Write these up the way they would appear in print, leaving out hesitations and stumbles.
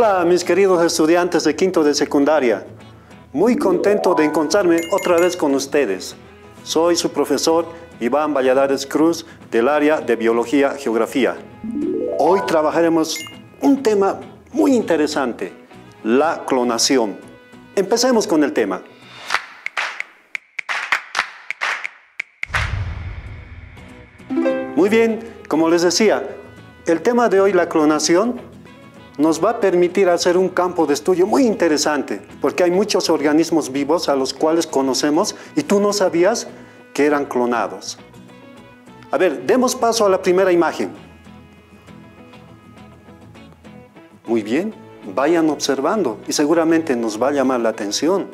Hola, mis queridos estudiantes de quinto de secundaria. Muy contento de encontrarme otra vez con ustedes. Soy su profesor Iván Valladares Cruz del área de Biología Geografía. Hoy trabajaremos un tema muy interesante, la clonación. Empecemos con el tema. Muy bien, como les decía, el tema de hoy, la clonación, nos va a permitir hacer un campo de estudio muy interesante, porque hay muchos organismos vivos a los cuales conocemos y tú no sabías que eran clonados. A ver, demos paso a la primera imagen. Muy bien, vayan observando y seguramente nos va a llamar la atención.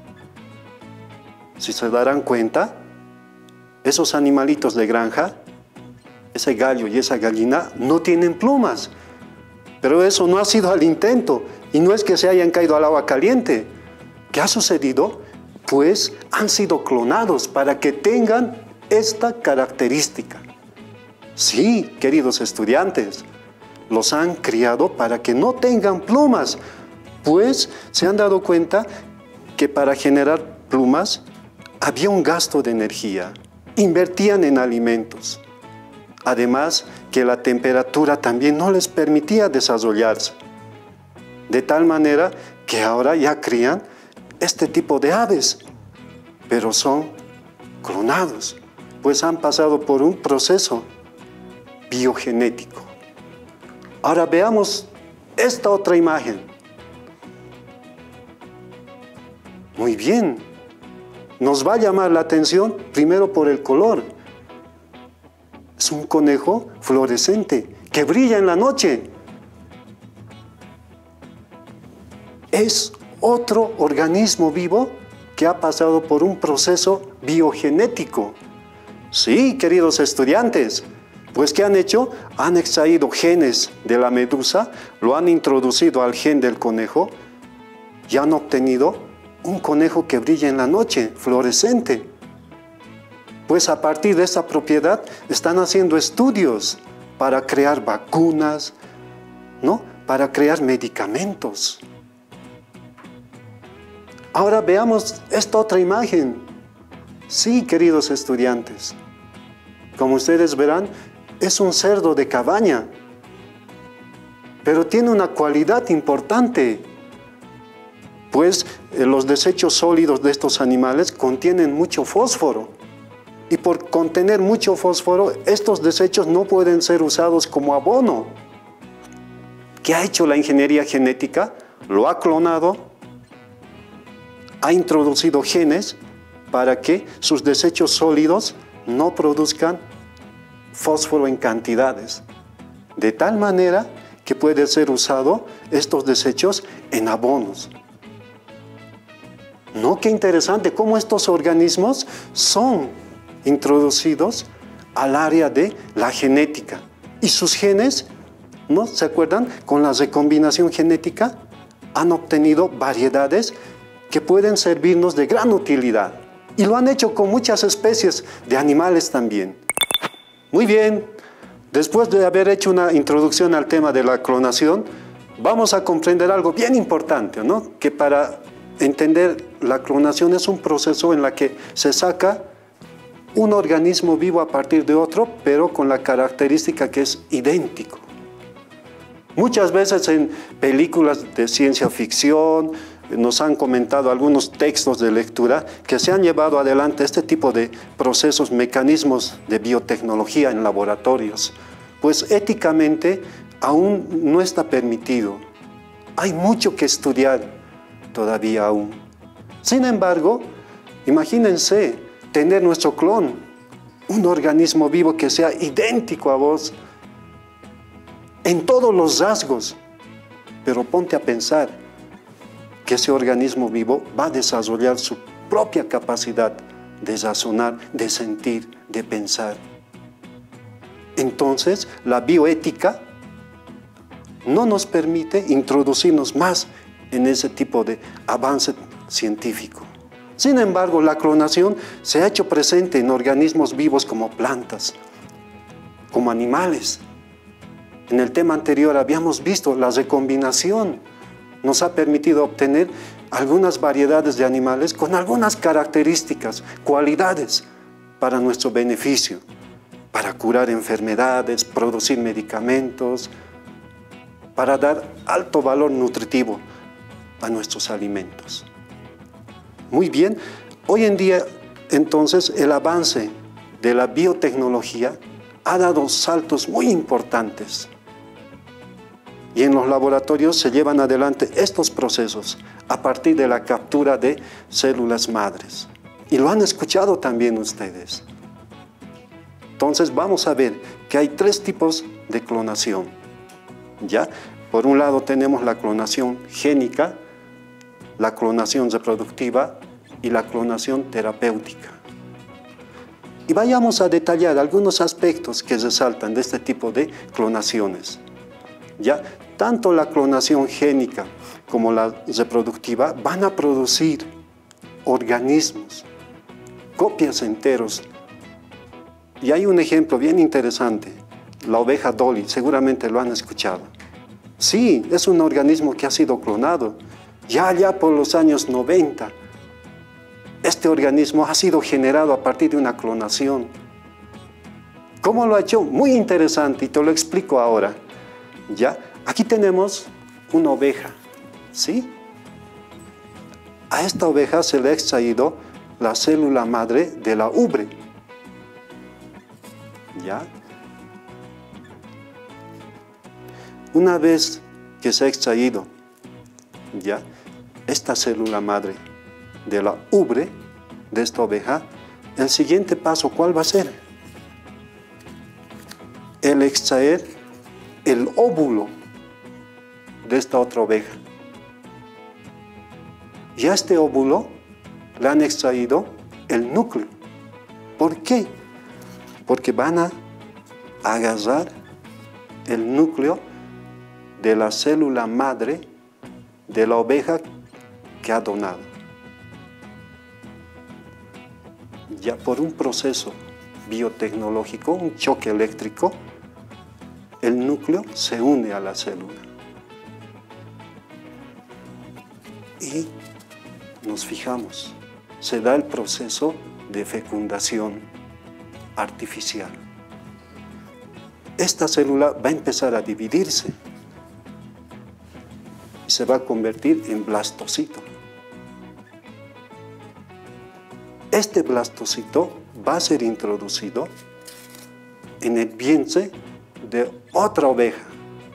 Si se darán cuenta, esos animalitos de granja, ese gallo y esa gallina, no tienen plumas. Pero eso no ha sido al intento y no es que se hayan caído al agua caliente. ¿Qué ha sucedido? Pues han sido clonados para que tengan esta característica. Sí, queridos estudiantes, los han criado para que no tengan plumas, pues se han dado cuenta que para generar plumas había un gasto de energía, invertían en alimentos. Además, que la temperatura también no les permitía desarrollarse. De tal manera que ahora ya crían este tipo de aves, pero son clonados, pues han pasado por un proceso biogenético. Ahora veamos esta otra imagen. Muy bien, nos va a llamar la atención primero por el color. Es un conejo fluorescente que brilla en la noche. Es otro organismo vivo que ha pasado por un proceso biogenético. Sí, queridos estudiantes, pues ¿qué han hecho? Han extraído genes de la medusa, lo han introducido al gen del conejo y han obtenido un conejo que brilla en la noche, fluorescente. Pues a partir de esta propiedad están haciendo estudios para crear vacunas, ¿no? Para crear medicamentos. Ahora veamos esta otra imagen. Sí, queridos estudiantes, como ustedes verán, es un cerdo de cabaña, pero tiene una cualidad importante, pues los desechos sólidos de estos animales contienen mucho fósforo. Y por contener mucho fósforo, estos desechos no pueden ser usados como abono. ¿Qué ha hecho la ingeniería genética? Lo ha clonado, ha introducido genes para que sus desechos sólidos no produzcan fósforo en cantidades. De tal manera que puede ser usado estos desechos en abonos. ¿No? Qué interesante cómo estos organismos son introducidos al área de la genética. Y sus genes, ¿no? ¿Se acuerdan? Con la recombinación genética han obtenido variedades que pueden servirnos de gran utilidad. Y lo han hecho con muchas especies de animales también. Muy bien, después de haber hecho una introducción al tema de la clonación, vamos a comprender algo bien importante, ¿no? Que para entender la clonación es un proceso en el que se saca un organismo vivo a partir de otro, pero con la característica que es idéntico. Muchas veces en películas de ciencia ficción nos han comentado algunos textos de lectura que se han llevado adelante este tipo de procesos, mecanismos de biotecnología en laboratorios. Pues éticamente aún no está permitido. Hay mucho que estudiar todavía aún. Sin embargo, imagínense tener nuestro clon, un organismo vivo que sea idéntico a vos en todos los rasgos. Pero ponte a pensar que ese organismo vivo va a desarrollar su propia capacidad de razonar, de sentir, de pensar. Entonces, la bioética no nos permite introducirnos más en ese tipo de avance científico. Sin embargo, la clonación se ha hecho presente en organismos vivos como plantas, como animales. En el tema anterior habíamos visto la recombinación nos ha permitido obtener algunas variedades de animales con algunas características, cualidades para nuestro beneficio, para curar enfermedades, producir medicamentos, para dar alto valor nutritivo a nuestros alimentos. Muy bien, hoy en día entonces el avance de la biotecnología ha dado saltos muy importantes. Y en los laboratorios se llevan adelante estos procesos a partir de la captura de células madres. Y lo han escuchado también ustedes. Entonces vamos a ver que hay tres tipos de clonación. ¿Ya? Por un lado tenemos la clonación génica, la clonación reproductiva y la clonación terapéutica. Y vayamos a detallar algunos aspectos que resaltan de este tipo de clonaciones. ¿Ya? Tanto la clonación génica como la reproductiva van a producir organismos, copias enteros. Y hay un ejemplo bien interesante, la oveja Dolly, seguramente lo han escuchado. Sí, es un organismo que ha sido clonado. Ya por los años 90, este organismo ha sido generado a partir de una clonación. ¿Cómo lo ha hecho? Muy interesante y te lo explico ahora. ¿Ya? Aquí tenemos una oveja, ¿sí? A esta oveja se le ha extraído la célula madre de la ubre. ¿Ya? Una vez que se ha extraído, ¿ya?, esta célula madre de la ubre de esta oveja, el siguiente paso, ¿cuál va a ser? El extraer el óvulo de esta otra oveja. Y a este óvulo le han extraído el núcleo. ¿Por qué? Porque van a agarrar el núcleo de la célula madre de la oveja que ha donado. Ya por un proceso biotecnológico, un choque eléctrico, el núcleo se une a la célula. Y nos fijamos, se da el proceso de fecundación artificial. Esta célula va a empezar a dividirse y se va a convertir en blastocito. Este blastocito va a ser introducido en el vientre de otra oveja.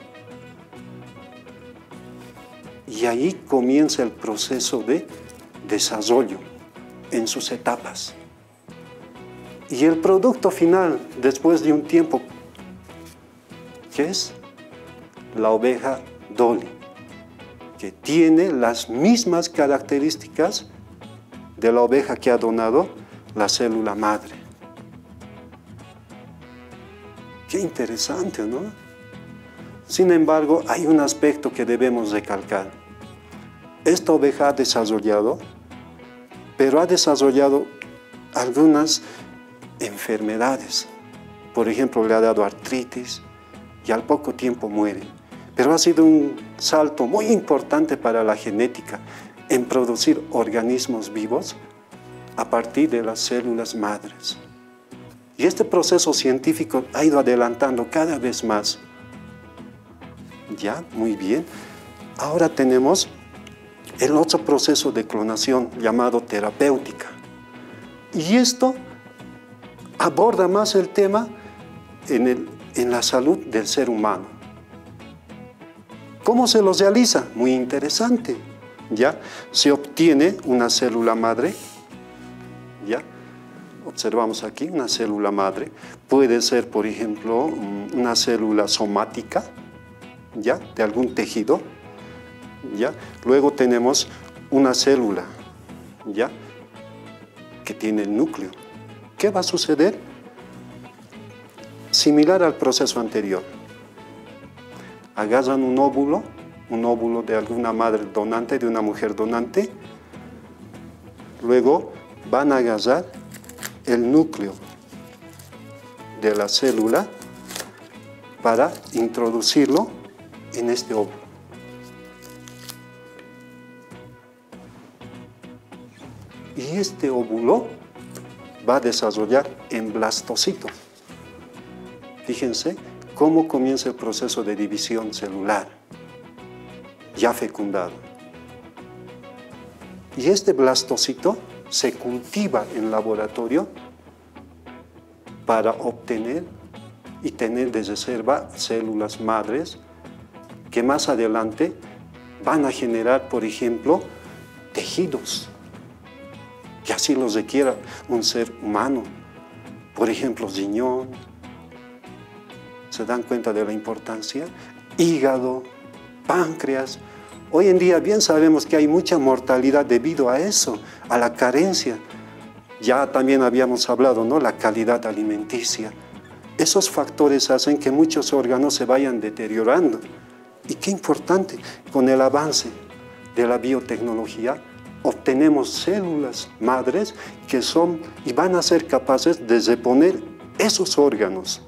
Y ahí comienza el proceso de desarrollo en sus etapas. Y el producto final, después de un tiempo, ¿qué es? La oveja Dolly, que tiene las mismas características de la oveja que ha donado la célula madre. Qué interesante, ¿no? Sin embargo, hay un aspecto que debemos recalcar. Esta oveja ha desarrollado, pero ha desarrollado algunas enfermedades. Por ejemplo, le ha dado artritis y al poco tiempo muere. Pero ha sido un salto muy importante para la genética en producir organismos vivos a partir de las células madres. Y este proceso científico ha ido adelantando cada vez más. Ya, muy bien. Ahora tenemos el otro proceso de clonación llamado terapéutica. Y esto aborda más el tema en la salud del ser humano. ¿Cómo se lo realiza? Muy interesante. ¿Ya? Se obtiene una célula madre. ¿Ya? Observamos aquí una célula madre. Puede ser, por ejemplo, una célula somática, ¿ya?, de algún tejido. ¿Ya? Luego tenemos una célula, ¿ya?, que tiene el núcleo. ¿Qué va a suceder? Similar al proceso anterior. Agarran un óvulo de alguna madre donante, de una mujer donante. Luego van a agarrar el núcleo de la célula para introducirlo en este óvulo. Y este óvulo va a desarrollar en blastocitos. Fíjense cómo comienza el proceso de división celular, ya fecundado. Y este blastocito se cultiva en laboratorio para obtener y tener de reserva células madres que más adelante van a generar, por ejemplo, tejidos, que así los requiera un ser humano. Por ejemplo, riñón. ¿Se dan cuenta de la importancia? Hígado, páncreas. Hoy en día bien sabemos que hay mucha mortalidad debido a eso, a la carencia. Ya también habíamos hablado, ¿no? La calidad alimenticia. Esos factores hacen que muchos órganos se vayan deteriorando. Y qué importante, con el avance de la biotecnología, obtenemos células madres que son y van a ser capaces de reponer esos órganos.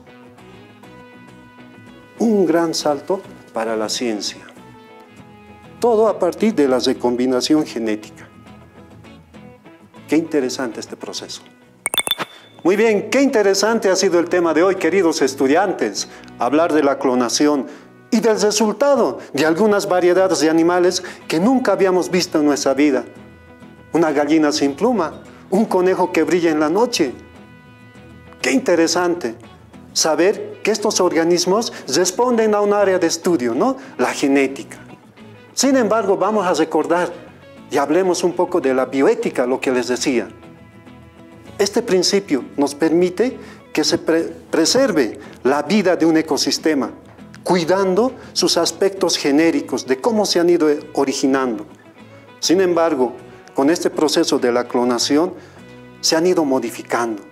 Un gran salto para la ciencia. Todo a partir de la recombinación genética. Qué interesante este proceso. Muy bien, qué interesante ha sido el tema de hoy, queridos estudiantes. Hablar de la clonación y del resultado de algunas variedades de animales que nunca habíamos visto en nuestra vida. Una gallina sin pluma, un conejo que brilla en la noche. Qué interesante saber que estos organismos responden a un área de estudio, ¿no? La genética. Sin embargo, vamos a recordar y hablemos un poco de la bioética, lo que les decía. Este principio nos permite que se preserve la vida de un ecosistema, cuidando sus aspectos genéricos de cómo se han ido originando. Sin embargo, con este proceso de la clonación se han ido modificando.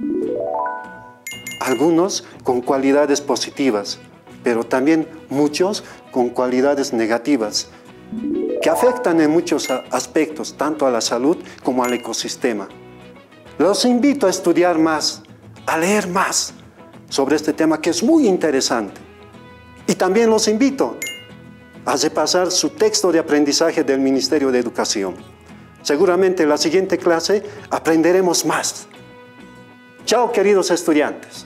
Algunos con cualidades positivas, pero también muchos con cualidades negativas, que afectan en muchos aspectos, tanto a la salud como al ecosistema. Los invito a estudiar más, a leer más sobre este tema que es muy interesante. Y también los invito a repasar su texto de aprendizaje del Ministerio de Educación. Seguramente en la siguiente clase aprenderemos más. Chao, queridos estudiantes.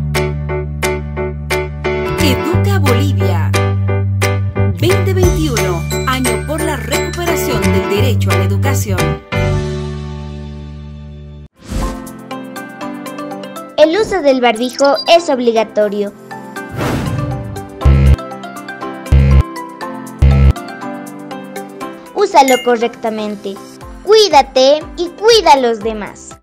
Educa Bolivia 2021, año por la recuperación del derecho a la educación. El uso del barbijo es obligatorio. Úsalo correctamente. Cuídate y cuida a los demás.